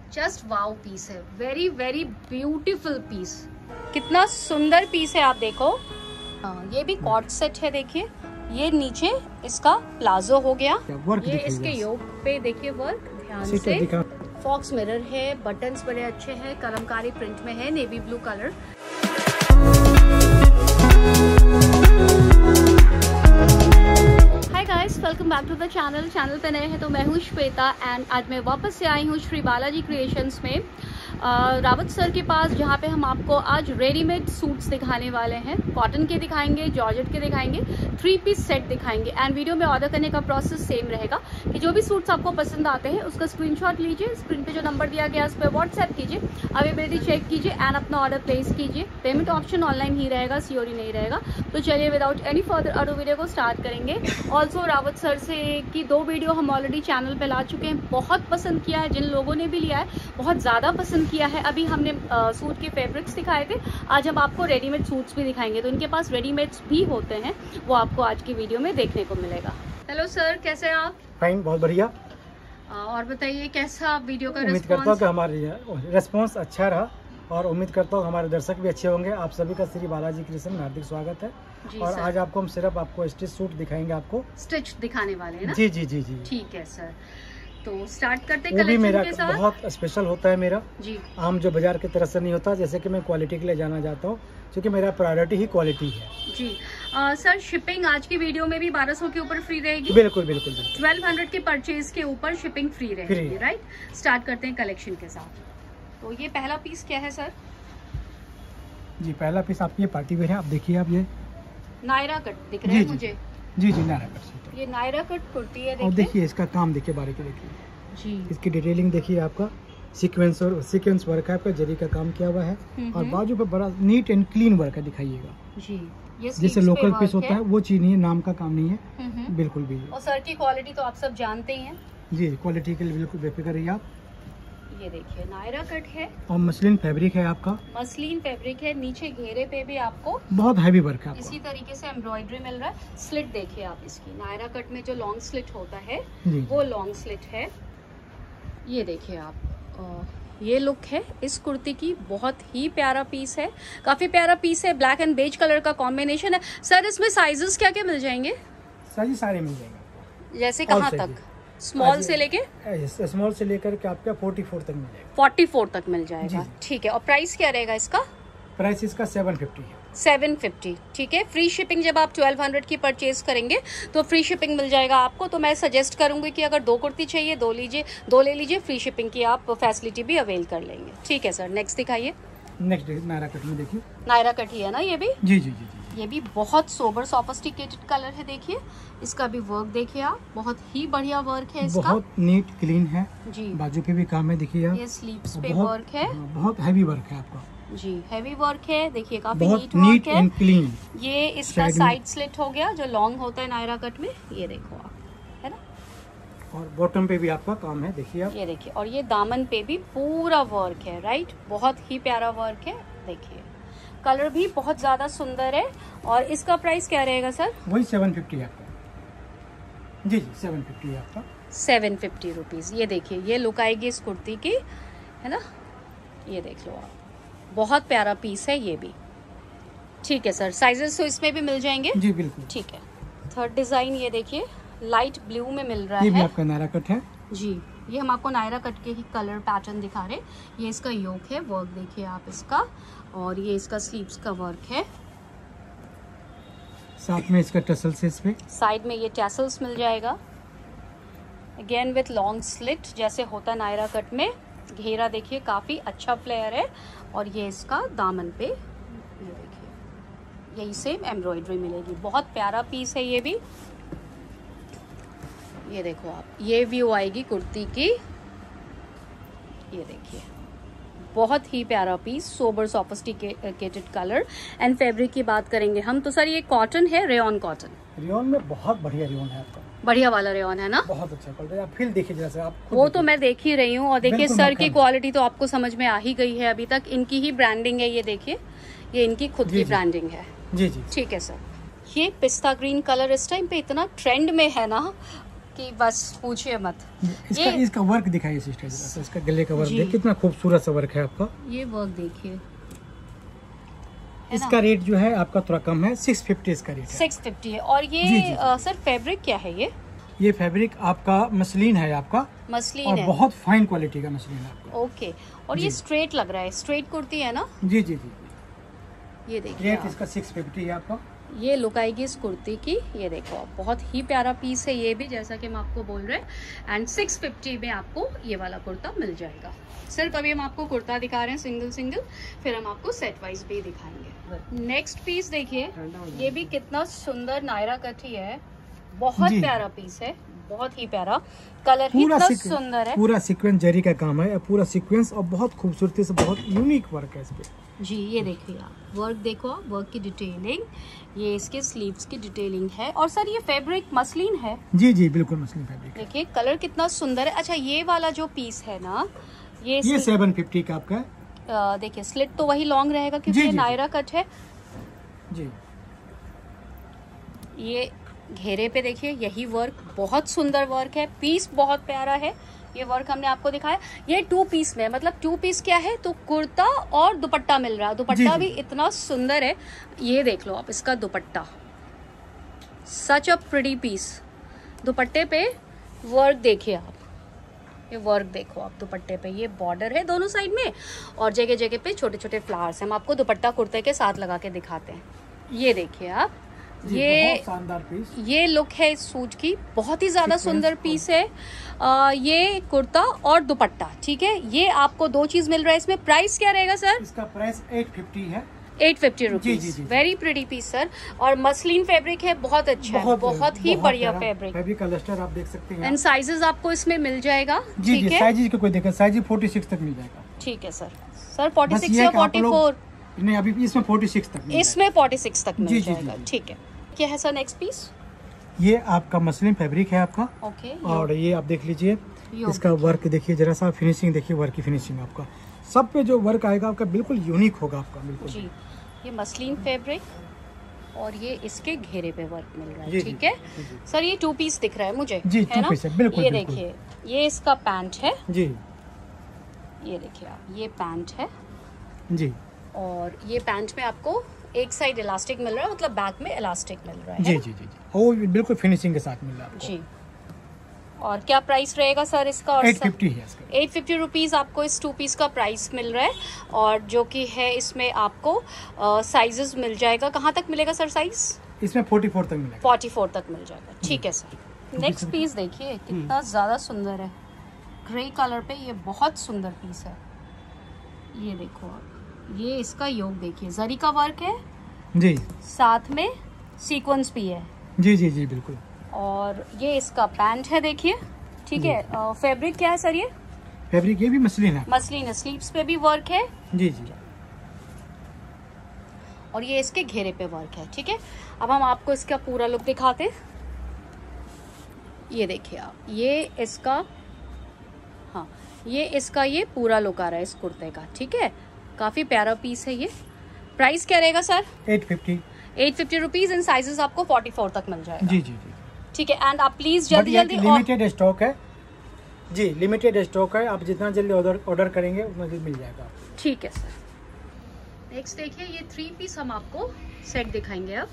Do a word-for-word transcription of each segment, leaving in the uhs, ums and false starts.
Just wow piece है, very very beautiful piece. कितना सुंदर पीस है, आप देखो। हाँ, ये भी कॉर्ड सेट है, देखिए। ये नीचे इसका प्लाजो हो गया, ये इसके योक पे देखिए वर्क ध्यान से। फॉक्स मिरर है, बटन्स बड़े अच्छे हैं, कलमकारी प्रिंट में है, navy blue colour. Hi guys, welcome back to the channel. Channel पे नए हैं तो मैं हूँ श्वेता एंड आज मैं वापस से आई हूँ श्री बालाजी क्रिएशंस में, रावत सर के पास, जहाँ पे हम आपको आज रेडीमेड सूट्स दिखाने वाले हैं। कॉटन के दिखाएंगे, जॉर्जेट के दिखाएंगे, थ्री पीस सेट दिखाएंगे। एंड वीडियो में ऑर्डर करने का प्रोसेस सेम रहेगा कि जो भी सूट्स आपको पसंद आते हैं उसका स्क्रीनशॉट लीजिए, स्क्रीन पे जो नंबर दिया गया है उस पर व्हाट्सएप कीजिए, अवेलेबिलिटी चेक कीजिए एंड अपना ऑर्डर प्लेस कीजिए। पेमेंट ऑप्शन ऑनलाइन ही रहेगा, सीओडी नहीं रहेगा। तो चलिए without any further ado video को स्टार्ट करेंगे। ऑल्सो रावत सर से की दो वीडियो हम ऑलरेडी चैनल पे ला चुके हैं, बहुत पसंद किया है, जिन लोगों ने भी लिया है बहुत ज़्यादा पसंद किया है। अभी हमने आ, सूट के फैब्रिक्स दिखाए थे, आज हम आपको रेडीमेड सूट्स भी दिखाएंगे। तो इनके पास रेडीमेड्स भी होते हैं, वो आपको आज की वीडियो में देखने को मिलेगा। हेलो सर, कैसे हैं आप? फाइन, बहुत बढ़िया। और बताइए कैसा वीडियो का उम्मीद करता हूँ कि हमारा रिस्पॉन्स अच्छा रहा और उम्मीद करता हूँ हमारे दर्शक भी अच्छे होंगे। आप सभी का श्री बालाजी क्रिएशन में हार्दिक स्वागत है। और सर, आज आपको हम सिर्फ आपको स्टिच सूट दिखाएंगे, आपको स्टिच दिखाने वाले हैं ना? जी जी जी जी ठीक है सर, तो स्टार्ट करते हैं। वो भी मेरा के साथ बहुत स्पेशल होता है मेरा जी, आम जो बाजार की तरह से नहीं होता। जैसे कि मैं क्वालिटी के लिए जाना चाहता हूँ, क्योंकि मेरा प्रायोरिटी ही क्वालिटी है जी। आ, सर शिपिंग आज की वीडियो में भी बारह सौ के ऊपर फ्री रहेगी? बिल्कुल बिल्कुल, ट्वेल्व हंड्रेड के परचेज के ऊपर शिपिंग फ्री रहेगी, राइट। स्टार्ट करते हैं कलेक्शन के साथ। तो ये पहला पीस क्या है सर? जी पहला पीस आपकी पार्टी वेयर है। आप देखिए, आप ये नायरा कट दिख रहा है मुझे। जी जी नायरा कट, ये नायरा कट कुर्ती है। और देखिए इसका काम देखिए, बारीकी देखिए जी, इसकी डिटेलिंग देखिए। आपका सीक्वेंस और सीक्वेंस वर्क है, आपका जरी का काम किया हुआ है और बाजू पे बड़ा नीट एंड क्लीन वर्क है, दिखाइएगा जी। ये जैसे लोकल पीस होता है वो चीज नहीं है, नाम का काम नहीं है बिल्कुल भी। और सर की क्वालिटी तो आप सब जानते ही हैं जी, क्वालिटी के लिए बिल्कुल बेफिक्र रहिए आप। ये देखिए नायरा कट है और मसलिन फैब्रिक है, आपका मसलिन फैब्रिक है। नीचे घेरे पे भी आपको बहुत हैवी वर्क है, इसी तरीके से एम्ब्रॉयडरी मिल रहा है। स्लिट देखिए आप इसकी, नायरा कट में जो लॉन्ग स्लिट होता है वो लॉन्ग स्लिट है। ये देखिए आप, ये लुक है इस कुर्ती की, बहुत ही प्यारा पीस है, काफी प्यारा पीस है। ब्लैक एंड बेज कलर का कॉम्बिनेशन है। सर इसमें साइजेस क्या क्या मिल जाएंगे? साइज सारे मिल जाएंगे। जैसे कहाँ तक? स्मॉल से लेके स्मॉल से लेकर के आपका फोर्टी फोर तक मिल जाएगा। फोर्टी फोर तक मिल जाएगा, ठीक है। और प्राइस क्या रहेगा इसका? प्राइस इसका सेवन फिफ्टी है। सेवन फिफ्टी, ठीक है। फ्री शिपिंग जब आप ट्वेल्व हंड्रेड की परचेज करेंगे तो फ्री शिपिंग मिल जाएगा आपको। तो मैं सजेस्ट करूंगी कि अगर दो कुर्ती चाहिए दो लीजिए, दो ले लीजिए, फ्री शिपिंग की आप फैसिलिटी भी अवेल कर लेंगे। ठीक है सर, नेक्स्ट दिखाइए। नेक्स्ट नायरा कट में देखिए, नायरा कट ही है ना ये भी? जी जी जी जी। ये भी बहुत सोबर सोफिस्टिकेटेड कलर है, देखिए इसका भी वर्क देखिए आप, बहुत ही बढ़िया वर्क है इसका, बहुत नीट क्लीन है जी। बाजू पे भी काम है, देखिए आप। ये स्लीव्स पे वर्क है, बहुत हैवी वर्क है आपका जी, हैवी वर्क है। देखिए काफी नीट नीट वर्क है, क्लीन। ये इसका साइड स्लिट हो गया जो लॉन्ग होता है नायरा कट में, ये देखो आप, है ना। और बॉटम पे भी आपका काम है, देखिए आप। ये देखिए, और ये दामन पे भी पूरा वर्क है, राइट। बहुत ही प्यारा वर्क है, देखिए कलर भी बहुत ज्यादा सुंदर है। और इसका प्राइस क्या रहेगा सर? वही सेवन फिफ्टी है आपका जी जी, सेवन फिफ्टी है आपका, सेवन फिफ्टी रुपीज। ये देखिए ये लुक आएगी इस कुर्ती की, है ना। ये देख लो आप, बहुत प्यारा पीस है ये भी। ठीक है सर, साइजेस तो इसमें भी मिल जाएंगे जी बिल्कुल, ठीक है। थर्ड डिजाइन ये देखिए, लाइट ब्लू में मिल रहा ये है, भी आपका नायरा कट है जी। ये हम आपको नायरा कट के ही कलर पैटर्न दिखा रहे। ये इसका योक है, वर्क देखिए आप इसका, और ये इसका स्लीव्स का वर्क है, साथ में इसका टसल्स है, इस पे साइड में ये टैसल्स मिल जाएगा, अगेन विथ लॉन्ग स्लिट जैसे होता है नायरा कट में। घेरा देखिए काफी अच्छा फ्लेयर है। और ये इसका दामन पे ये देखिए, यही सेम एम्ब्रॉयडरी मिलेगी। बहुत प्यारा पीस है ये भी। ये देखो आप, ये व्यू आएगी कुर्ती की, ये देखिए बहुत ही प्यारा piece, sober sophisticated colour and fabric की बात करेंगे हम तो सर ये कॉटन है, रेयॉन कॉटन। रेयॉन में बहुत बढ़िया रेयॉन है आपका, बढ़िया वाला रेयॉन है ना, बहुत अच्छा क्वालिटी। आप फील देखिए जैसे आप, वो तो मैं देख ही रही हूँ। और देखिए सर की क्वालिटी तो आपको समझ में आ ही गई है, अभी तक इनकी ही ब्रांडिंग है। ये देखिए ये इनकी खुद की ब्रांडिंग है जी जी, ठीक है सर। ये पिस्ता ग्रीन कलर इस टाइम पे इतना ट्रेंड में है ना कि बस पूछिए मत। इसका ये... इसका वर्क दिखाइए सिस्टर, इसका गले का वर्क देखिए कितना खूबसूरत सा वर्क है आपका। ये वर्क देखिए, इसका रेट जो है आपका थोड़ा कम है, सिक्स फिफ्टी इसका रेट है। सिक्स फिफ्टी है। और ये जी, जी, आ, सर फैब्रिक क्या है ये? ये फैब्रिक आपका मसलिन है आपका, मसलिन और है, बहुत फाइन क्वालिटी का मसलिन है आपका। ओके। और ये स्ट्रेट लग रहा है, स्ट्रेट कुर्ती है ना? जी जी जी। ये देखिए रेट इसका सिक्स फिफ्टी है आपका। ये लुक आएगी इस कुर्ती की। ये देखो आप, बहुत ही प्यारा पीस है ये भी, जैसा कि हम आपको बोल रहे हैं। एंड सिक्स फिफ्टी में आपको ये वाला कुर्ता मिल जाएगा। सिर्फ अभी हम आपको कुर्ता दिखा रहे हैं सिंगल सिंगल, फिर हम आपको सेट वाइज भी दिखाएंगे। नेक्स्ट पीस देखिए, ये भी कितना सुंदर नायरा कट ही है, बहुत प्यारा पीस है, बहुत ही प्यारा। कलर ही इतना सुंदर है, पूरा सीक्वेंस जरी का काम है, पूरा सीक्वेंस और बहुत खूबसूरती से, बहुत यूनिक वर्क है इस पे। जी ये देखिए आप, वर्क देखो, वर्क की डिटेलिंग, ये इसके स्लीव्स की डिटेलिंग है। और सर ये फैब्रिक मसलिन है? जी जी बिल्कुल मसलिन फैब्रिक। देखिए कलर कितना सुंदर है। अच्छा ये वाला जो पीस है ना, ये ये सेवन फिफ्टी का आपका है। देखिए स्लिट तो वही लॉन्ग रहेगा क्योंकि ये नायरा कट है जी। ये घेरे पे देखिए, यही वर्क, बहुत सुंदर वर्क है, पीस बहुत प्यारा है। ये वर्क हमने आपको दिखाया, ये टू पीस में, मतलब टू पीस क्या है तो कुर्ता और दुपट्टा मिल रहा है। दुपट्टा भी इतना सुंदर है, ये देख लो आप इसका दुपट्टा, सच अ प्रिटी पीस। दुपट्टे पे वर्क देखिए आप, ये वर्क देखो आप दुपट्टे पे, ये बॉर्डर है दोनों साइड में और जगह जगह पे छोटे छोटे फ्लावर्स हैं। हम आपको दुपट्टा कुर्ते के साथ लगा के दिखाते हैं। ये देखिए आप, ये शानदार पीस, ये लुक है इस सूट की, बहुत ही ज्यादा सुंदर पीस है। आ, ये कुर्ता और दुपट्टा, ठीक है। ये आपको दो चीज मिल रहा है इसमें। प्राइस क्या रहेगा सर? इसका प्राइस एट फिफ्टी है। Eight fifty rupees. Very pretty piece sir, और मसलिन फैब्रिक है, बहुत अच्छा है, बहुत ही बढ़िया फैब्रिक। फैब्रिक का लस्टर आप देख सकते हैं। एंड साइजेस आपको इसमें मिल जाएगा, ठीक है। साइज का कोई दिक्कत, साइज फोर्टी सिक्स तक मिल जाएगा। ठीक है सर। सर फोर्टी सिक्स या फोर्टी फोर? नहीं अभी इसमें फोर्टी सिक्स तक, इसमें फोर्टी सिक्स तक मिल जाएगा, ठीक है। क्या है सर नेक्स्ट पीस? ये आपका मसलिन फैब्रिक है आपका, ओके। और ये आप देख लीजिए, इसका वर्क देखिए, जरा सा फिनिशिंग देखिए, वर्क की फिनिशिंग आपका सब पे जो वर्क आएगा आपका बिल्कुल यूनिक होगा आपका, बिल्कुल जी। ये मसलिन फैब्रिक और ये इसके घेरे पे वर्क मिल रहा है, ठीक है सर। ये टू पीस दिख रहा है मुझे, जी, है ना? है, बिल्कुल, ये देखिए, ये इसका पैंट है जी, ये देखिए आप, ये पैंट है जी, और ये पैंट में आपको एक साइड इलास्टिक मिल रहा है, मतलब बैक में इलास्टिक मिल रहा है, जी जी जी जी, वो बिल्कुल फिनिशिंग के साथ मिल रहा है आपको जी। और क्या प्राइस रहेगा सर इसका? और एट फिफ्टी है इसका। एट फिफ्टी रुपीज आपको इस टू पीस का प्राइस मिल रहा है, और जो कि है इसमें आपको साइजेस मिल जाएगा। कहाँ तक मिलेगा सर साइज? इसमें फोर्टी फोर तक मिलेगा। फोर्टी फोर तक मिल जाएगा, ठीक है सर। नेक्स्ट पीस देखिए कितना ज्यादा सुंदर है, ग्रे कलर पे, ये बहुत सुंदर पीस है। ये देखो आप, ये इसका योग देखिए, जरी का वर्क है जी, साथ में सीक्वेंस भी है, जी जी जी बिल्कुल। और ये इसका पैंट है देखिए, ठीक है। फैब्रिक क्या है सर? ये फैब्रिक ये भी मसलिन है, मसलिन है, स्लीव्स पे भी वर्क है, जी जी, और ये इसके घेरे पे वर्क है, ठीक है। अब हम आपको इसका पूरा लुक दिखाते हैं। ये देखिए आप, ये इसका, हाँ ये इसका ये पूरा लुक आ रहा है इस कुर्ते का, ठीक है। काफी प्यारा पीस है ये। प्राइस क्या रहेगा sir? Eight fifty. Eight fifty rupees. इन साइजेस आपको फोर्टी फोर तक मिल जाएगा, जी जी जी, ठीक है। एंड आप प्लीज जल्दी जल्दी, लिमिटेड स्टॉक है जी, लिमिटेड स्टॉक है, आप जितना जल्दी ऑर्डर ऑर्डर करेंगे उतना जल्दी मिल जाएगा, ठीक है सर। नेक्स्ट देखिए, ये थ्री पीस हम आपको सेट दिखाएंगे अब।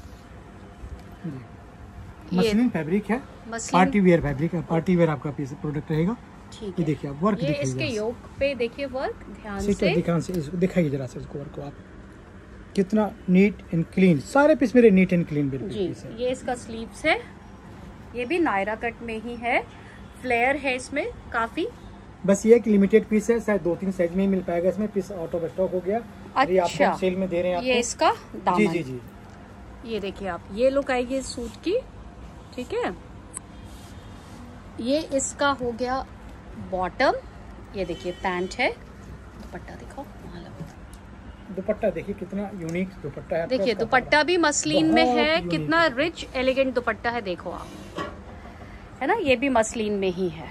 मसलिन फैब्रिक है, पार्टी वेयर फैब्रिक है, पार्टी वेयर आपका पीस प्रोडक्ट रहेगा, ठीक है। देखिए आप वर्क ये इसके योक पे देखिए वर्क, ध्यान से ध्यान से दिखाइए जरा से इसको, वर्क को आप कितना नीट एंड क्लीन, सारे पीस मेरे नीट एंड क्लीन बिल्कुल जी। ये इसका स्लीव्स है, ये भी नायरा कट में ही है, फ्लेयर है इसमें काफी। बस ये एक लिमिटेड पीस है, शायद दो तीन साइज में ही मिल पाएगा इसमें, पीस आउट ऑफ स्टॉक हो गया। अच्छा, ये आपको सेल में दे रहे हैं आपको। ये इसका दामन, जी जी जी, ये देखिए आप, ये लुक आएगी इस सूट की, ठीक है। ये इसका हो गया बॉटम, ये देखिए पैंट है, दुपट्टा दिखाओ, दुपट्टा देखिए कितना यूनिक दुपट्टा है, देखिए दुपट्टा भी मसलिन में है, कितना रिच एलिगेंट दुपट्टा है, देखो आप, है ना। ये भी मसलिन में ही है,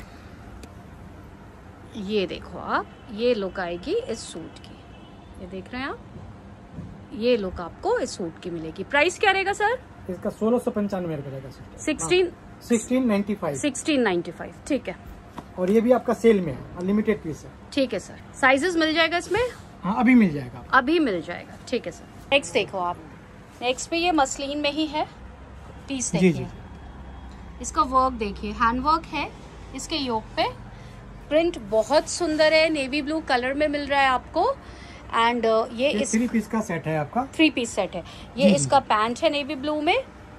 ये देखो आप, ये लुक आएगी इस सूट की, ये देख रहे हैं आप, ये लुक आपको इस सूट की मिलेगी। प्राइस क्या रहेगा सर? इसका सोलह सौ पंचानवे रुपए रहेगा, sixteen sixteen ninety five sixteen ninety five ठीक है। और ये भी आपका सेल में है, अनलिमिटेड पीस है। ठीक है सर, साइजेस मिल जाएगा इसमें? हाँ अभी मिल जाएगा, अभी मिल जाएगा। ठीक है सर। नेक्स्ट देखो आप, नेक्स्ट पे ये मसलिन में ही है पीस, देखिए इसका वर्क देखिए, हैंड वर्क है इसके योक पे, प्रिंट बहुत सुंदर है, नेवी ब्लू कलर में मिल रहा है आपको। एंड uh, ये, ये इस थ्री पीस का सेट है आपका, थ्री पीस सेट है ये। इसका पैंट है नेवी ब्लू में,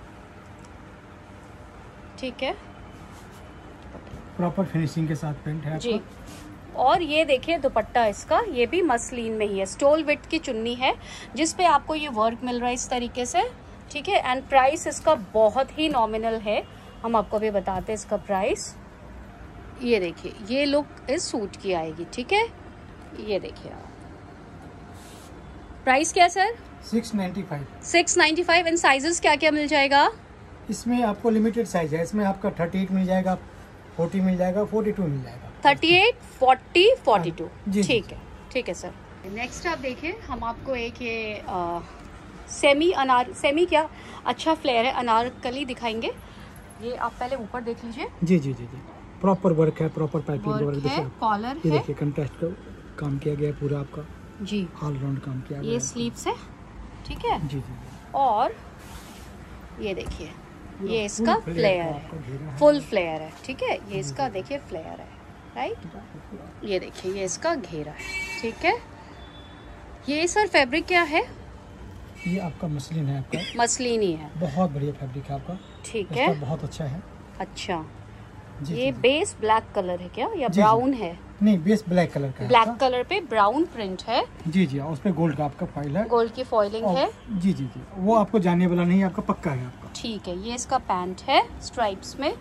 ठीक है, प्रॉपर फिनिशिंग के साथ पैंट है जी। और ये देखिए दुपट्टा इसका, ये भी मसलिन में ही है, स्टोल विथ की चुन्नी है जिसपे आपको ये वर्क मिल रहा है इस तरीके से, ठीक है। एंड प्राइस इसका बहुत ही नॉमिनल है, हम आपको भी बताते हैं इसका प्राइस। ये देखिए ये लुक इस सूट की आएगी, ठीक है। ये देखिए आप, प्राइस क्या sir? Six ninety five six ninety five. इन साइजेस क्या क्या मिल जाएगा? इसमें आपको लिमिटेड साइज है, इसमें आपका थर्टी एट मिल जाएगा, फोर्टी मिल जाएगा, फोर्टी टू मिल जाएगा। Thirty eight, forty, forty two, जी ठीक है, ठीक है सर। नेक्स्ट आप देखिए, हम आपको एक ये आ, सेमी अनार, सेमी क्या अच्छा फ्लेयर है, अनारकली दिखाएंगे। ये आप पहले ऊपर देख लीजिए। जी जी जी जी प्रॉपर वर्क है, प्रॉपर पाइपिंग वर्क है, कॉलर है, देखिए कंट्रास्ट का काम किया गया है पूरा आपका जी, ऑल राउंड काम किया गया। ये स्लीव्स है, ठीक है जी जी। और ये देखिए ये इसका फ्लेयर है, फुल फ्लेयर है, ठीक है। ये इसका देखिए फ्लेयर है, राइट। ये देखिए ये इसका घेरा है, ठीक है। ये सर फैब्रिक क्या है? ये आपका मसलिन है, आपका मसलिन ही है, बहुत बढ़िया फैब्रिक है आपका, ठीक है, बहुत अच्छा है। अच्छा जी, ये जी, बेस ब्लैक कलर है क्या या ब्राउन है? नहीं बेस ब्लैक कलर का है, ब्लैक कलर पे ब्राउन प्रिंट है। जी जी, उस पे गोल्ड का आपका फॉइल है, गोल्ड की फॉइलिंग है। जी जी जी वो आपको जाने वाला नहीं, आपका पक्का है आपका, ठीक है। ये इसका पैंट है स्ट्राइप्स में,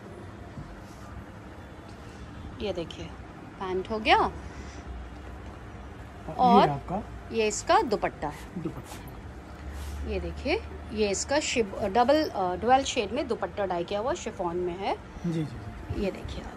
ये देखिए पैंट हो गया। और ये आपका ये इसका दुपट्टा है, दुपट्टा ये देखिए ये इसका शिब डबल डुअल शेड में दुपट्टा डाई किया हुआ शिफॉन में है। जी जी जी ये देखिए आप,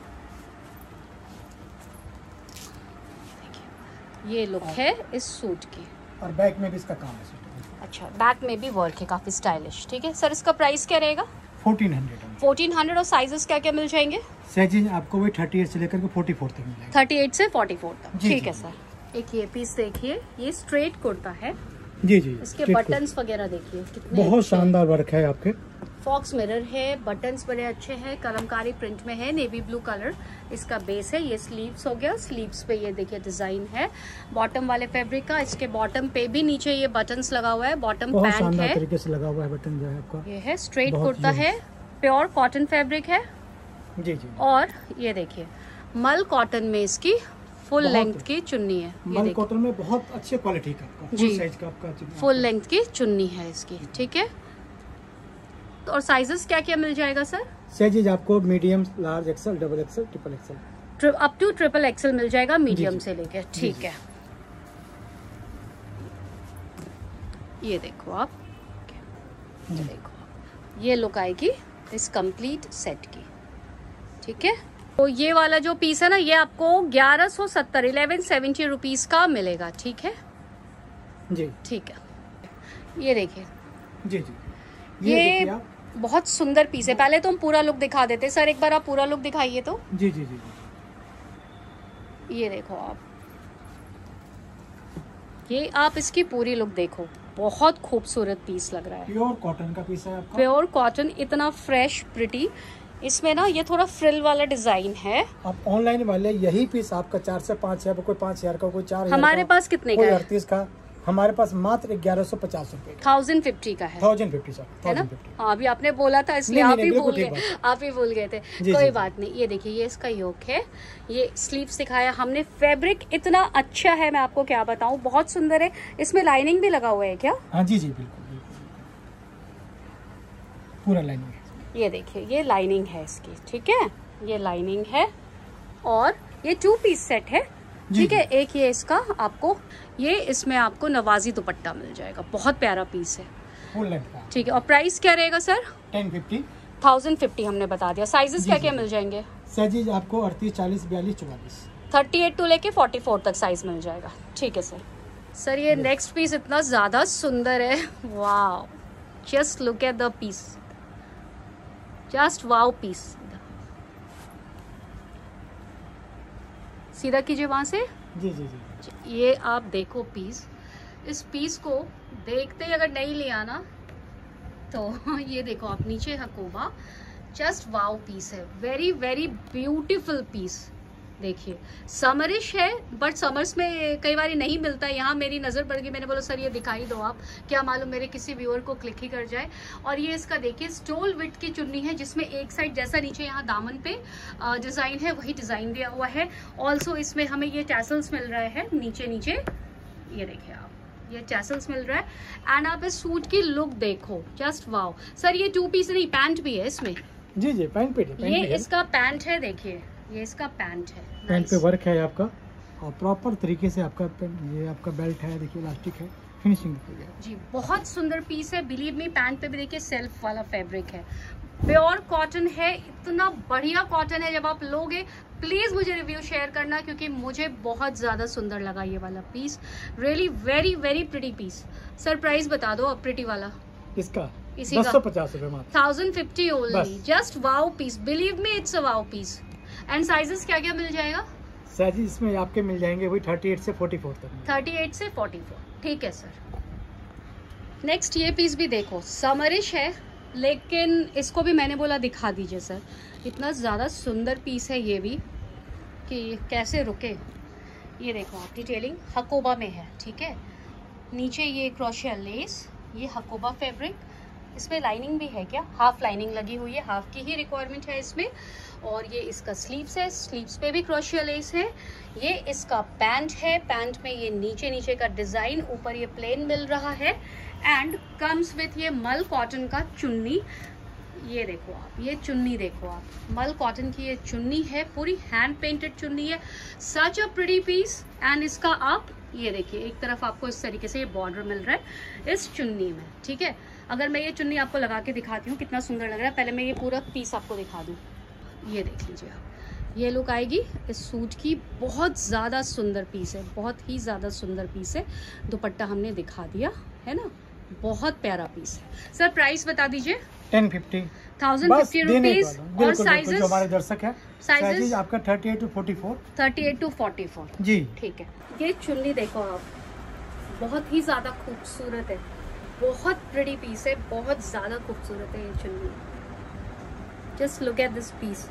देखिए ये लुक है इस सूट की। और बैक में भी इसका काम है। अच्छा, बैक में भी वर्क है, काफी स्टाइलिश, ठीक है सर। इसका प्राइस क्या रहेगा? Fourteen hundred fourteen hundred. और साइजेस क्या क्या मिल जाएंगे? साइज आपको वही थर्टी एट से लेकर के फोर्टी फोर तक मिलेगा, थर्टी एट से फोर्टी फोर तक, ठीक है सर। एक ये पीस देखिए, ये स्ट्रेट कुर्ता है, जी जी। इसके बटन्स वगैरह देखिए कितने बहुत शानदार वर्क है आपके, फॉक्स मिरर है, बटन्स बड़े अच्छे हैं, कलमकारी प्रिंट में है, नेवी ब्लू कलर इसका बेस है। ये स्लीव्स हो गया, स्लीव्स पे ये देखिए डिजाइन है बॉटम वाले फैब्रिक का। इसके बॉटम पे भी नीचे ये बटन्स लगा हुआ है, बॉटम पैंट है, तरीके से लगा हुआ है बटन जो है आपका। ये है स्ट्रेट कुर्ता है, प्योर कॉटन फैब्रिक है, जी जी। और ये देखिए मल कॉटन में इसकी फुल लेंथ की चुन्नी है, ये देखिए कॉटन में बहुत अच्छे क्वालिटी का आपका, जी, फुल साइज का आपका फुल लेंथ की चुन्नी है इसकी, ठीक है। और साइजेस क्या क्या मिल जाएगा सर? साइजेज आपको medium, large, XL, double XL, triple XL, up to triple XL मिल जाएगा, मीडियम से लेके, ठीक है। ये देखो आप, ये देखो ये लुक आएगी इस कंप्लीट सेट की, ठीक है। तो ये वाला जो पीस है ना, ये आपको ग्यारह सौ सत्तर इलेवन सेवेंटी रुपीज का मिलेगा, ठीक है जी, ठीक है। ये देखिए जी जी, ये, ये बहुत सुंदर पीस है। पहले तो हम पूरा लुक दिखा देते सर, एक बार आप पूरा लुक दिखाइए तो। जी जी जी, ये देखो आप, ये आप इसकी पूरी लुक देखो, बहुत खूबसूरत पीस लग रहा है, प्योर कॉटन का पीस है आपका, प्योर कॉटन, इतना फ्रेश प्रिटी। इसमें ना ये थोड़ा फ्रिल वाला डिजाइन है। आप ऑनलाइन वाले यही पीस आपका चार से पाँच हजार, कोई पाँच हजार का, कोई चार हजार, हमारे पास कितने का है? अड़तीस का, हमारे पास मात्र ग्यारह सौ पचास रूपए का, थाउजेंड फिफ्टी का है, थाउजेंड फिफ्टी सर, है ना? हाँ, अभी आपने बोला था इसलिए आप ही भूल गए, आप ही भूल गए थे, कोई बात नहीं। ये देखिए ये इसका योक है, ये स्लीव्स दिखाया हमने, फैब्रिक इतना अच्छा है, मैं आपको क्या बताऊं, बहुत सुंदर है। इसमें लाइनिंग भी लगा हुआ है क्या? हाँ जी जी बिल्कुल, पूरा लाइनिंग है। ये देखिए ये लाइनिंग है इसकी, ठीक है, ये लाइनिंग है। और ये टू पीस सेट है, ठीक है। एक ये इसका आपको, ये इसमें आपको नवाजी दुपट्टा मिल जाएगा, बहुत प्यारा पीस है, फुल लेंथ का, ठीक है। और प्राइस क्या रहेगा sir? Ten fifty, thousand fifty हमने बता दिया। साइजेस क्या क्या मिल जाएंगे? साइजेज आपको अड़तीस, चालीस, बयालीस, चौवालीस, थर्टी एट टू लेके फोर्टी फोर तक साइज मिल जाएगा, ठीक है सर। सर ये नेक्स्ट पीस इतना ज्यादा सुंदर है, वाह, just look at the piece, just wow piece. सीधा कीजिए वहां से। जी जी जी। ये आप देखो पीस, इस पीस को देखते ही अगर नहीं लिया ना तो ये देखो आप नीचे हकोबा, जस्ट वाओ पीस है, वेरी वेरी ब्यूटीफुल पीस। देखिए समरिश है बट समर्स में कई बार नहीं मिलता है, यहाँ मेरी नज़र पड़ गई, मैंने बोला सर ये दिखाई दो आप, क्या मालूम मेरे किसी व्यूअर को क्लिक ही कर जाए। और ये इसका देखिए स्टोल विथ की चुन्नी है, जिसमें एक साइड जैसा नीचे यहाँ दामन पे डिज़ाइन है वही डिज़ाइन दिया हुआ है। ऑल्सो इसमें हमें ये टैसल्स मिल रहे हैं नीचे नीचे, ये देखिए आप, ये टैसल्स मिल रहा है। एंड आप इस सूट की लुक देखो, जस्ट वाओ। सर ये टू पीस नहीं, पैंट भी है इसमें। जी जी पैंट पे, पैंट ये पे इसका पैंट है, देखिए ये इसका पैंट है, पैंट पे वर्क है आपका और प्रॉपर तरीके से आपका ये आपका बेल्ट है, देखिए इलास्टिक है, फिनिशिंग देखिए जी, बहुत सुंदर पीस है। बिलीव मी, पैंट पे भी देखिए सेल्फ वाला फैब्रिक है, प्योर कॉटन है, इतना बढ़िया कॉटन है। जब आप लोगे प्लीज मुझे रिव्यू शेयर करना, क्योंकि मुझे बहुत ज्यादा सुंदर लगा ये वाला piece, really very very pretty piece. Sir price बता दो अब प्रिटी वाला इसका, इसी दस सौ पचास रुपए मात्र, thousand fifty only, just wow piece, believe me it's a wow piece. And sizes क्या क्या मिल जाएगा? साइजेस इसमें आपके मिल जाएंगे वही अड़तीस से चौवालीस तक, अड़तीस से चौवालीस, ठीक है सर। नेक्स्ट ये पीस भी देखो, समरिश है लेकिन इसको भी मैंने बोला दिखा दीजिए सर, इतना ज़्यादा सुंदर पीस है ये भी कि कैसे रुके। ये देखो आप, डिटेलिंग हकोबा में है, ठीक है, नीचे ये क्रोशिया लेस, ये हकोबा फैब्रिक, इसमें लाइनिंग भी है क्या? हाफ लाइनिंग लगी हुई है, हाफ की ही रिक्वायरमेंट है इसमें। और ये इसका स्लीव्स है, स्लीव्स पे भी क्रोशिया लेस है। ये इसका पैंट है, पैंट में ये नीचे नीचे का डिज़ाइन, ऊपर ये प्लेन मिल रहा है एंड कम्स विथ ये मल कॉटन का चुन्नी। ये देखो आप, ये चुन्नी देखो आप, मल कॉटन की ये चुन्नी है, पूरी हैंड पेंटेड चुन्नी है, such a pretty piece. And इसका आप ये देखिए, एक तरफ आपको इस तरीके से ये बॉर्डर मिल रहा है इस चुन्नी में, ठीक है। अगर मैं ये चुन्नी आपको लगा के दिखाती हूँ कितना सुंदर लग रहा है, पहले मैं ये पूरा पीस आपको दिखा दूँ। ये देख लीजिए आप, ये लुक आएगी इस सूट की, बहुत ज़्यादा सुंदर पीस है, बहुत ही ज़्यादा सुंदर पीस है। दुपट्टा हमने दिखा दिया है ना, बहुत प्यारा पीस है। सर प्राइस बता दीजिए। Ten fifty thousand fifty rupees. और साइजेस हमारे दर्शक है, साइजेस आपका thirty eight to forty four, thirty eight to forty four जी, ठीक है। ये चुन्नी देखो आप, बहुत ही ज़्यादा खूबसूरत है, बहुत प्रिटी पीस है, बहुत ज़्यादा खूबसूरत है ये चुन्नी। Just look at this piece,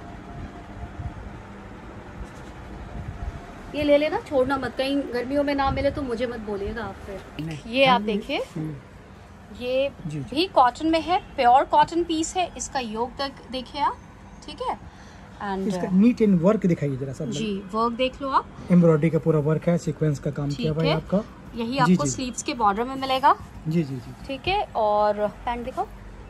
ये ले लेना, छोड़ना मत, कहीं गर्मियों में ना मिले तो मुझे मत बोलिएगा आप फिर। ये आप देखिए, ये जी, जी. भी कॉटन में है, प्योर कॉटन पीस है, इसका योग तक देखिए आप, ठीक है। एंड इसका नीट एंड वर्क दिखाइए जरा सा जी, वर्क देख लो आप, एम्ब्रॉयडरी का पूरा वर्क है, सीक्वेंस का काम किया हुआ है आपका, यही आपको स्लीव्स के बॉर्डर में मिलेगा। जी जी जी, ठीक है। और पैंट देखो,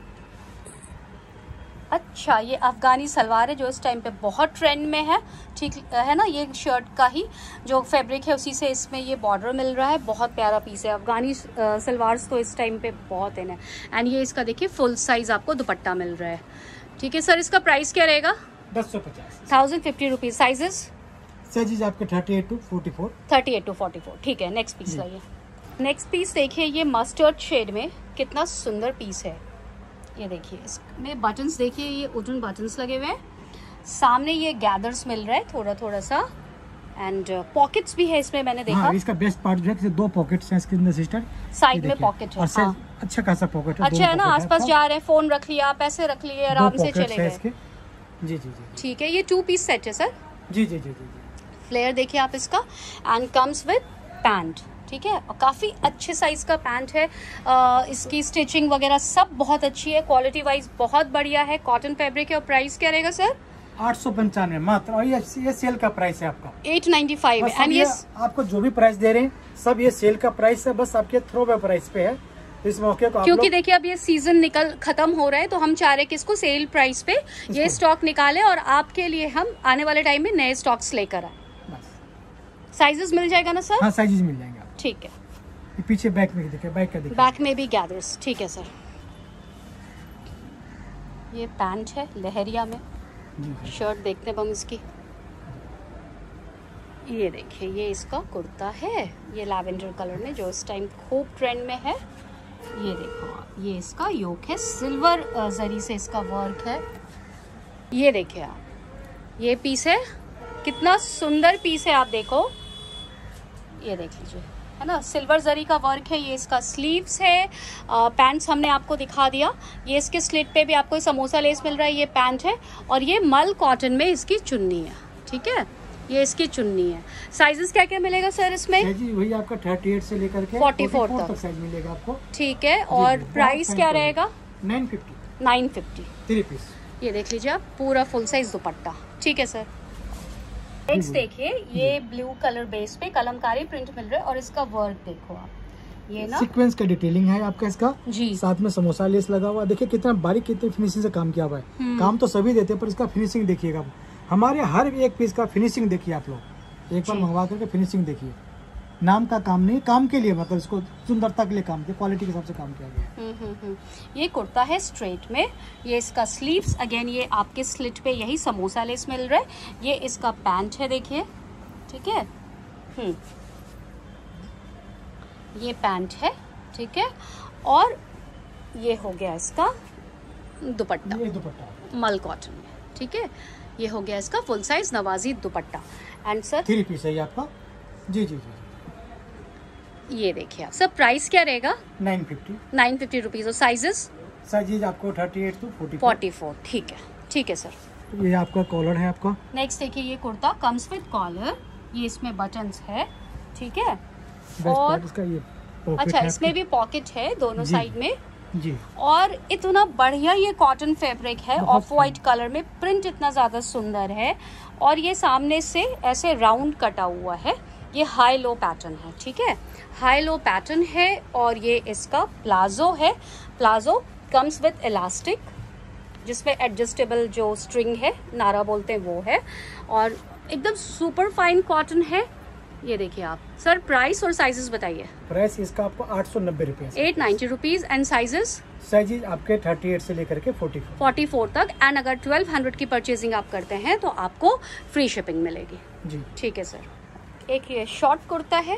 अच्छा ये अफगानी सलवार है जो इस टाइम पे बहुत ट्रेंड में है, ठीक है ना। ये शर्ट का ही जो फैब्रिक है उसी से इसमें ये बॉर्डर मिल रहा है, बहुत प्यारा पीस है। अफगानी सलवार तो इस टाइम पे बहुत इन है। एंड ये इसका देखिए फुल साइज आपको दुपट्टा मिल रहा है, ठीक है। सर इसका प्राइस क्या रहेगा? दस सौ पचास, thousand fifty rupees. Sizes sizes आपके thirty eight to forty four, thirty eight to forty four, ठीक है। नेक्स्ट पीस लाइए। नेक्स्ट पीस देखिए, ये मस्टर्ड शेड में कितना सुंदर पीस है। ये देखिए, इसमें बटन्स देखिए, ये वुडन बटन्स लगे हुए हैं, सामने ये गैदर्स मिल रहा है थोड़ा थोड़ा सा, एंड पॉकेट्स भी है इसमें, मैंने देखा। हाँ, इसका बेस्ट पार्ट जो है दो पॉकेट्स हैं इसके अंदर सिस्टर, साइड में पॉकेट है, हाँ। अच्छा खासा पॉकेट है, अच्छा है ना, आसपास जा रहे हैं, फोन रख लिया, पैसे रख लिए, आराम से चले गए। जी जी जी, ठीक है। ये टू पीस सेट है सर। जी जी जी जी। फ्लेयर देखिए आप इसका, एंड कम्स विद पैंट, ठीक है। और काफ़ी अच्छे साइज का पैंट है। आ, इसकी स्टिचिंग वगैरह सब बहुत अच्छी है, क्वालिटी वाइज बहुत बढ़िया है, कॉटन फैब्रिक है। और प्राइस क्या रहेगा सर? आठ सौ पंचानवे मात्र, और ये, ये सेल का प्राइस है आपका एट नाइन्टी फाइव। एंड ये आपको जो भी प्राइस दे रहे हैं सब ये सेल का प्राइस है, बस आपके थ्रो वे प्राइस पे है इस मौके को। क्योंकि देखिए अब ये सीजन निकल खत्म हो रहा है, तो हम चाह रहे हैं कि इसको सेल प्राइस पे ये स्टॉक निकालें और आपके लिए हम आने वाले टाइम में नए स्टॉक्स लेकर आए। साइजेस मिल जाएगा ना सर? हाँ, साइजेस मिल जाएंगे, ठीक है। पीछे बैक में देखिए, बैक का देखिए, बैक में भी गैदर्स, ठीक है सर। ये पैंट है लहरिया में, शर्ट देखते हैं हम इसकी। ये देखिए, ये इसका कुर्ता है, ये लैवेंडर कलर में जो इस टाइम खूब ट्रेंड में है। ये देखो आप, ये इसका योक है, सिल्वर जरी से इसका वर्क है। ये देखिए आप, ये पीस है, कितना सुंदर पीस है, आप देखो, ये देख लीजिए, है ना, सिल्वर जरी का वर्क है। ये इसका स्लीव्स है, पैंट्स हमने आपको दिखा दिया। ये इसके स्लिट पे भी आपको समोसा लेस मिल रहा है, ये पैंट है, और ये मल कॉटन में इसकी चुन्नी है, ठीक है, ये इसकी चुन्नी है। साइजेस क्या क्या मिलेगा सर इसमें? जी वही आपका अड़तीस से लेकर के चौवालीस तक साइज मिलेगा आपको, ठीक है। और प्राइस क्या रहेगा? Nine fifty nine fifty three piece. ये देख लीजिए आप, पूरा फुल साइज दुपट्टा, ठीक है सर। नेक्स्ट देखिए, ये ब्लू कलर बेस पे कलमकारी प्रिंट मिल रहा है, और इसका वर्क देखो आप, ये ना सीक्वेंस का डिटेलिंग है आपका इसका जी, साथ में समोसा लेस लगा हुआ। देखिए कितना बारीक, कितनी फिनिशिंग से काम किया हुआ है। काम तो सभी देते हैं, पर इसका फिनिशिंग देखिएगा, हमारे हर एक पीस का फिनिशिंग देखिए आप लोग, एक बार मंगवा करके फिनिशिंग देखिए। नाम का काम नहीं, काम के लिए, मतलब इसको सुंदरता के लिए काम किया, क्वालिटी के हिसाब से काम किया गया। हम्म हम्म हम्म ये कुर्ता है स्ट्रेट में, ये इसका स्लीव्स, अगेन ये आपके स्लिट पे यही समोसा लेस मिल रहा है। ये इसका पैंट है, देखिए, ठीक है, हम्म ये पैंट है, ठीक है। और ये हो गया इसका दुपट्टा, ये दुपट्टा मल कॉटन में, ठीक है। ये हो गया इसका फुल साइज नवाजी dupatta. And sir three piece है ये आपका, जी जी जी। ये देखिए आप, सर प्राइस क्या रहेगा? Nine fifty nine fifty rupees. और साइजेस? साइजेज आपको thirty eight to forty forty four, ठीक है, ठीक है सर। ये आपका कॉलर है आपका। नेक्स्ट देखिए, ये कुर्ता कम्स विद कॉलर, ये इसमें बटन्स है, ठीक है। और इसका ये अच्छा, इसमें भी पॉकेट है दोनों साइड में जी। और इतना बढ़िया ये कॉटन फैब्रिक है, ऑफ वाइट कलर में, प्रिंट इतना ज्यादा सुंदर है, और ये सामने से ऐसे राउंड कटा हुआ है। ये हाई लो पैटर्न है, ठीक है, हाई लो पैटर्न है। और ये इसका प्लाजो है, प्लाजो कम्स विद इलास्टिक, जिसमें एडजस्टेबल जो स्ट्रिंग है, नारा बोलते हैं, वो है, और एकदम सुपर फाइन कॉटन है। ये देखिए आप। सर प्राइस और साइजेस बताइए। प्राइस इसका आपको आठ सौ नब्बे रुपए, eight ninety rupees. And sizes? Sizes आपके थर्टी एट से लेकर के फोर्टी फोर फोर्टी फोर तक। एंड अगर ट्वेल्व हंड्रेड की परचेजिंग आप करते हैं तो आपको फ्री शिपिंग मिलेगी जी, ठीक है सर। एक ये शॉर्ट कुर्ता है,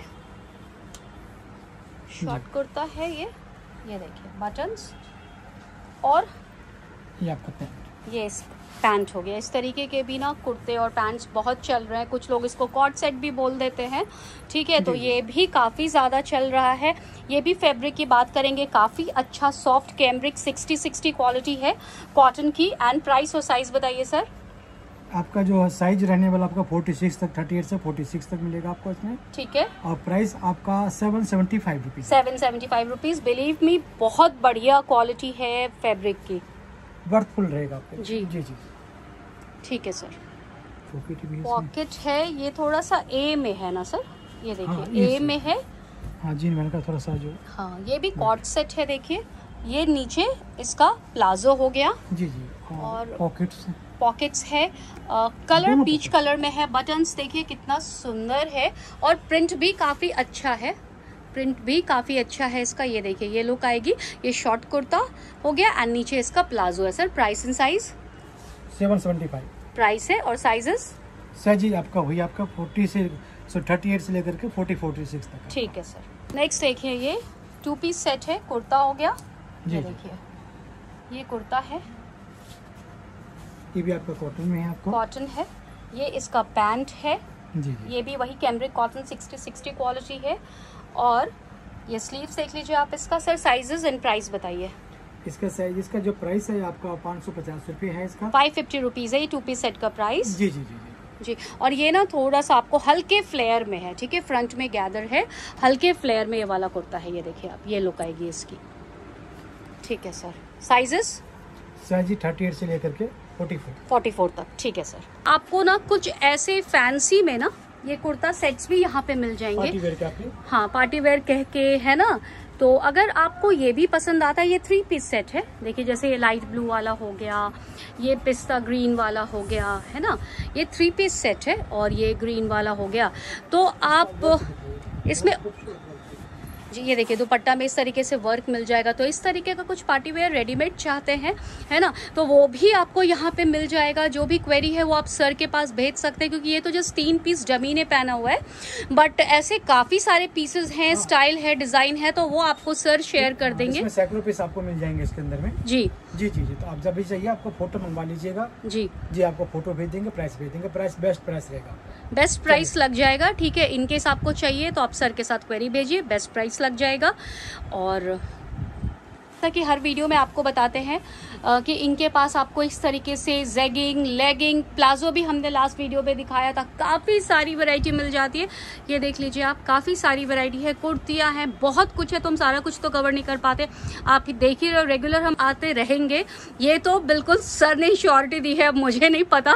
शॉर्ट कुर्ता है ये ये देखिए बटन्स, और ये आपका पैंट, ये पैंट हो गया। इस तरीके के भी ना कुर्ते और पैंट्स बहुत चल रहे हैं, कुछ लोग इसको कॉर्ड सेट भी बोल देते हैं, ठीक है, तो ये भी काफ़ी ज़्यादा चल रहा है। ये भी फैब्रिक की बात करेंगे, काफ़ी अच्छा soft cambric sixty sixty quality है कॉटन की। एंड प्राइस और साइज बताइए सर। आपका जो साइज रहने वाला आपका छियालीस तक, अड़तीस से छियालीस तक मिलेगा आपको इसमें, ठीक है। और प्राइस आपका seven seventy five rupees seven seventy five rupees. Believe me, बहुत बढ़िया क्वालिटी है फैब्रिक की, वर्थफुल रहेगा आपको। जी जी जी ठीक है सर। पॉकेट भी पॉकेट है, ये थोड़ा सा ए में है ना सर, ये देखिए हाँ, ए में है। हाँ जीन मैन का थोड़ा सा जो, हाँ ये भी कॉर्ड सेट है, देखिए ये नीचे इसका प्लाजो हो गया, जी जी, और पॉकेट्स पॉकेट्स है, आ, कलर पीच कलर में है। बटन्स देखिए कितना सुंदर है, और प्रिंट भी काफ़ी अच्छा है, प्रिंट भी काफ़ी अच्छा है इसका। ये देखिए ये लुक आएगी। ये शॉर्ट कुर्ता हो गया एंड नीचे इसका प्लाजो है। Sir price and size? Seven seventy five price है, और साइजेस? साइज आपका वही आपका फोर्टी से सो थर्टी एट से लेकर के फोर्टी फोर्टी सिक्स तक, ठीक है सर। नेक्स्ट देखिए, ये टू पीस सेट है, कुर्ता हो गया, ये देखिए ये कुर्ता है, ये भी आपका कॉटन में है, आपको कॉटन है। ये इसका पैंट है, जी जी, ये भी वही cambric cotton sixty sixty quality है, और ये स्लीव्स देख लीजिए आप इसका। सर साइजेस एंड प्राइस बताइए। इसका साइज, इसका जो प्राइस है आपका पाँच सौ पचास रुपये है इसका, फाइव फिफ्टी रुपीज़ है ये टू पीस सेट का प्राइस। जी जी जी जी। और ये ना थोड़ा सा आपको हल्के फ्लेयर में है, ठीक है, फ्रंट में गैदर है, हल्के फ्लेयर में ये वाला कुर्ता है। ये देखिए आप, ये लुक आएगी इसकी, ठीक है sir. Sizes? Size thirty eight से लेकर के फोर्टी फोर फोर्टी फोर तक, ठीक है सर। आपको ना कुछ ऐसे फैंसी में ना ये कुर्ता सेट्स भी यहाँ पे मिल जाएंगे, पार्टी वेयर के, हाँ पार्टी वेयर कह के, है ना। तो अगर आपको ये भी पसंद आता है, ये थ्री पीस सेट है, देखिए जैसे ये लाइट ब्लू वाला हो गया, ये पिस्ता ग्रीन वाला हो गया, है ना, ये थ्री पीस सेट है, और ये ग्रीन वाला हो गया। तो आप इसमें जी ये देखिए दुपट्टा में इस तरीके से वर्क मिल जाएगा। तो इस तरीके का कुछ पार्टी वेयर रेडीमेड चाहते हैं, है ना, तो वो भी आपको यहाँ पे मिल जाएगा। जो भी क्वेरी है वो आप सर के पास भेज सकते हैं, क्योंकि ये तो जस्ट तीन पीस डमी ने पहना हुआ है, बट ऐसे काफी सारे पीसेस हैं, स्टाइल है, डिजाइन है, तो वो आपको सर शेयर कर देंगे। सैकड़ों पीस आपको मिल जाएंगे इसके अंदर में। जी जी जी जी तो आप जब भी चाहिए आपको फोटो मंगवा लीजिएगा। जी जी आपको फोटो भेज देंगे, प्राइस भेज देंगे, प्राइस बेस्ट प्राइस रहेगा, बेस्ट प्राइस लग जाएगा। ठीक है, इनकेस आपको चाहिए तो आप सर के साथ क्वेरी भेजिए, बेस्ट प्राइस लग जाएगा। और कि हर वीडियो में आपको बताते हैं आ, कि इनके पास आपको इस तरीके से जैगिंग, लेगिंग, प्लाजो भी हमने लास्ट वीडियो में दिखाया था, काफ़ी सारी वैरायटी मिल जाती है। ये देख लीजिए आप, काफ़ी सारी वैरायटी है, कुर्तियां हैं, बहुत कुछ है, तो हम सारा कुछ तो कवर नहीं कर पाते। आप देखिए रहो, रेगुलर हम आते रहेंगे। ये तो बिल्कुल सर ने श्योरिटी दी है, अब मुझे नहीं पता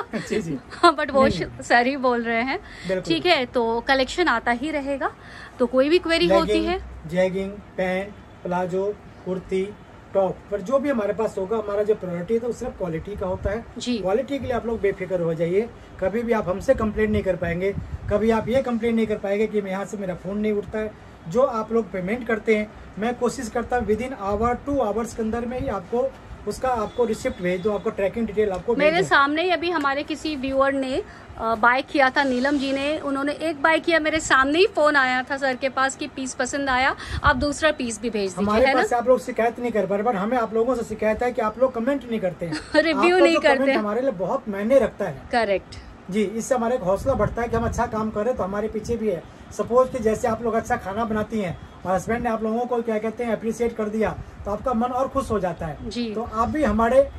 बट वो सर ही बोल रहे हैं। ठीक है, तो कलेक्शन आता ही रहेगा, तो कोई भी क्वेरी होती है, jegging, pant, palazzo, kurti, top पर जो भी हमारे पास होगा, हमारा जो प्रायोरिटी है तो सिर्फ क्वालिटी का होता है। क्वालिटी के लिए आप लोग बेफिक्र हो जाइए। कभी भी आप हमसे कंप्लेंट नहीं कर पाएंगे, कभी आप ये कंप्लेंट नहीं कर पाएंगे कि मैं यहाँ से मेरा फ़ोन नहीं उठता है। जो आप लोग पेमेंट करते हैं, मैं कोशिश करता हूँ within hour two hours के अंदर में ही आपको उसका आपको रिसिप्ट भेज दो, आपको ट्रैकिंग डिटेल आपको मेरे सामने ही अभी हमारे किसी व्यूअर ने बाय किया था, नीलम जी ने, उन्होंने एक बाय किया, मेरे सामने ही फोन आया था सर के पास कि पीस पसंद आया, आप दूसरा पीस भी भेज दीजिए। हमारे पास आप लोग शिकायत नहीं कर पा रहे, पर हमें आप लोगों से शिकायत है कि आप लोग कमेंट नहीं करते हैं रिव्यू नहीं करते, हमारे लिए बहुत मायने रखता है। करेक्ट जी, इससे हमारे एक हौसला बढ़ता है कि हम अच्छा काम कर रहे हैं, तो हमारे पीछे भी है। सपोज कि जैसे आप लोग अच्छा खाना बनाती हैं और हस्बैंड ने आप लोगों को क्या कहते हैं अप्रिशिएट कर दिया, तो आपका मन और खुश हो जाता है जी। तो आप भी हमारे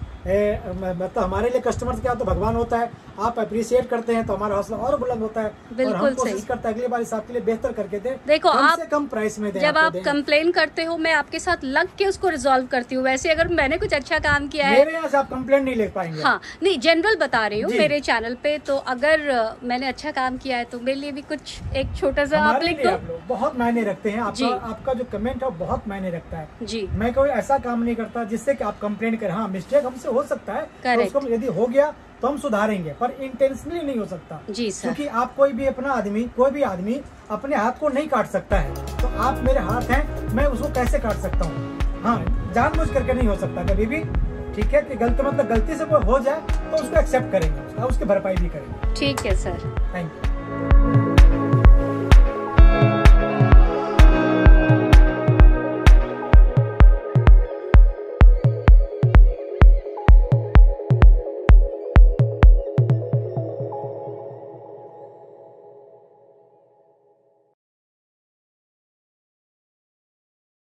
मतलब हमारे लिए कस्टमर्स क्या तो भगवान होता है, आप अप्रिशिएट करते हैं तो हमारा हौसला और बुलंद होता है, और हम कोशिश करते हैं अगली बार इस आपके लिए बेहतर करके दें। देखो कम आप से कम प्राइस में दें। जब आप कंप्लेन करते हो, मैं आपके साथ लग के उसको रिजॉल्व करती हूँ। वैसे अगर मैंने कुछ अच्छा काम किया है, मेरे यहाँ से आप कंप्लेन नहीं ले पाएंगे। हाँ नहीं, जनरल बता रही हूँ मेरे चैनल पे, तो अगर मैंने अच्छा काम किया है तो मेरे लिए भी कुछ एक छोटा सा आप लिख दो। बहुत मायने रखते हैं आपका, आपका जो कमेंट है बहुत मायने रखता है जी। मैं कोई ऐसा काम नहीं करता जिससे कि आप कंप्लेन करें। हाँ, मिस्टेक हमसे हो सकता है, तो उसको यदि हो गया तो हम सुधारेंगे, पर इंटेंशनली नहीं हो सकता जी सर। क्योंकि आप कोई भी अपना आदमी कोई भी आदमी अपने हाथ को नहीं काट सकता है, तो आप मेरे हाथ हैं, मैं उसको कैसे काट सकता हूँ। हाँ, जानबूझ करके नहीं हो सकता कभी भी। ठीक है, कि गलती मतलब गलती से कोई हो जाए तो उसको एक्सेप्ट करेंगे, उसकी भरपाई भी करेंगे। ठीक है सर, थैंक यू।